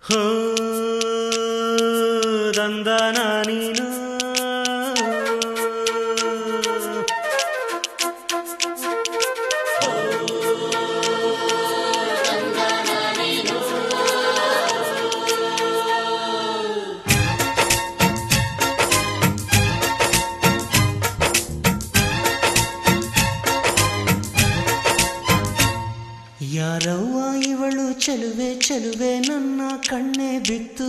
ಹೋ ದಂದನ ನೀನು ಯಾರವ್ವ ಇವಳು ಚೆಲುವೆ ಚೆಲುವೆ ನನ್ನ ಕಣ್ಣೆ ಬಿತ್ತು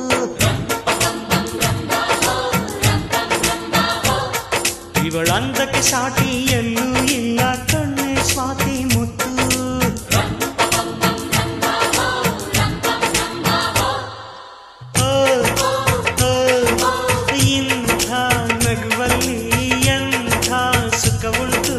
ಇವಳಂದಕ್ಕೆ ಸಾಟಿ ಎಲ್ಲೂ ಇಲ್ಲ ಕಣ್ಣೆ ಸ್ವಾತಿ ಮುತ್ತು ಇಂಥ ನಗುವಲ್ಲಿ ಎಂಥ ಸುಖ ಉಂಟು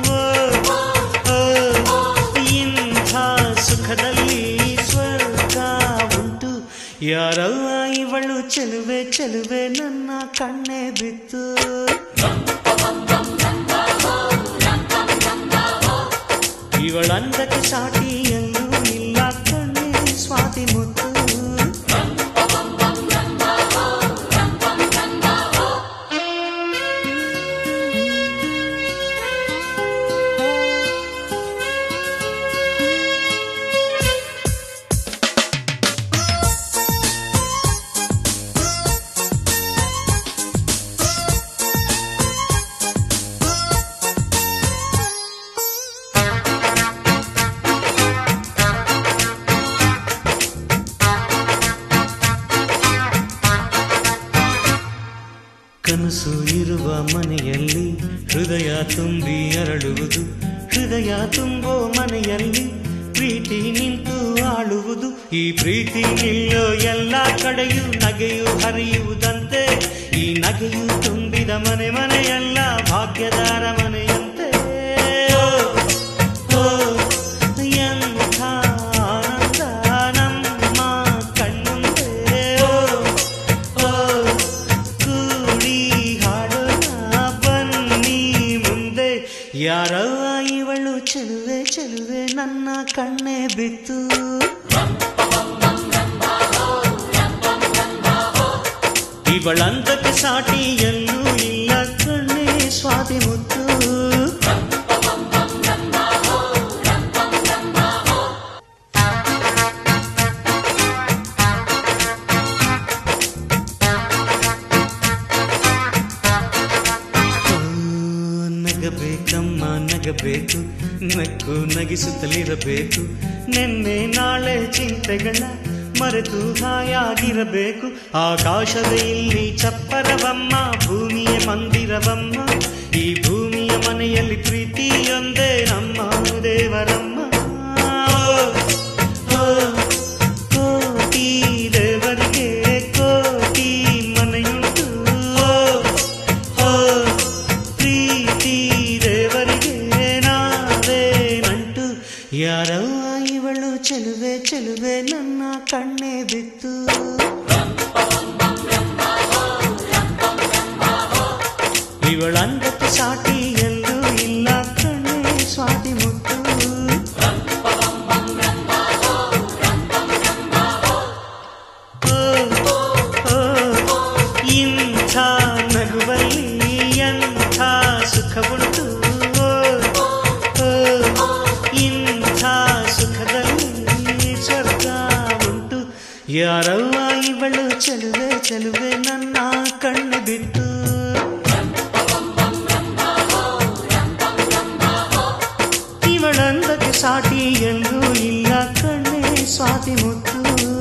ಸುಖದಲ್ಲಿ ಸ್ವರ್ಗ ಉಂಟು ಯಾರವ್ವ ಇವಳು ಚೆಲುವೆ ಚೆಲುವೆ ನನ್ನ ಕಣ್ಣೆ ಬಿತ್ತು ಇವಳಂದಕ್ಕೆ ಸಾಟಿ ಎಲ್ಲೂ ಇಲ್ಲ ಕಣ್ಣೆ ಸ್ವಾತಿ ಮುತ್ತು ಕನಸು ಇರುವ ಮನೆಯಲ್ಲಿ ಹೃದಯ ತುಂಬಿ ಅರಳುವುದು ಹೃದಯ ತುಂಬೋ ಮನೆಯಲ್ಲಿ ಪ್ರೀತಿ ನಿಂತು ಆಳುವುದು ಈ ಪ್ರೀತಿ ನಿಲ್ಲೋ ಎಲ್ಲ ಕಡೆಯೂ ನಗೆಯು ಹರಿಯುವುದಂತೆ ಈ ನಗೆಯು ತುಂಬಿದ ಮನೆ ಮನೆಯೆಲ್ಲ ಭಾಗ್ಯದಾರ ಮನೆಯಂತೆ ಎಂಥ ಆನಂದ ನಮ್ಮ ಕಣ್ಣುಂದೆ ಯಾರವ್ವ ಇವಳು ಚೆಲುವೆ ಚೆಲುವೆ ನನ್ನ ಕಣ್ಣೆ ಬಿತ್ತು ಇವಳಂದಕ್ಕೆ ಸಾಟಿ ಎಲ್ಲೂ ಇಲ್ಲ ಕಣ್ಣೆ ಸ್ವಾತಿ ಮುತ್ತು ನಗಬೇಕಮ್ಮ ನಗಬೇಕು ನಕ್ಕು ನಗಿಸುತ್ತಲಿರಬೇಕು ನಿನ್ನೆ ನಾಳೆ ಚಿಂತೆಗಳ ಮರೆತು ಹಾಯಾಗಿರಬೇಕು ಆಕಾಶವೇ ಇಲ್ಲಿ ಚಪ್ಪರವಮ್ಮ ಭೂಮಿಯ ಮಂದಿರವಮ್ಮ ಈ ಭೂಮಿಯ ಮನೆಯಲ್ಲಿ ಪ್ರೀತಿಯೊಂದೇ ನಮ್ಮ ದೇವರಮ್ಮ ಕೋಟಿ ದೇವರಿಗೆ ಕೋಟಿ ಮನೆಯುಂಟು ಪ್ರೀತಿ ದೇವರಿಗೆ ನಾವೇ ನಂಟು ಯಾರವ್ವ ಇವಳು ಚೆಲುವೆ ಚೆಲುವೆ ನನ್ನ ಕಣ್ಣೆ ಬಿತ್ತು ಇವಳಂದಕ್ಕೆ ಸಾಟಿ ಎಲ್ಲೂ ಇಲ್ಲ ಕಣ್ಣೆ ಸ್ವಾತಿ ಮುತ್ತು ಇಂಥ ನಗುವಲ್ಲಿ ಎಂಥ ಸುಖ ಉಂಟು ಇಂಥ ಸುಖದಲ್ಲಿ ಸ್ವರ್ಗ ಉಂಟು ಯಾರವ್ವ ಇವಳು ಚೆಲುವೆ ಚೆಲುವೆ ನನ್ನ ಕಣ್ಣು ಬಿಟ್ಟು ಇವಳಂದಕ್ಕೆ ಸಾಟಿ ಎಲ್ಲೂ ಇಲ್ಲ ಕಣ್ಣೆ ಸ್ವಾತಿ ಮುತ್ತು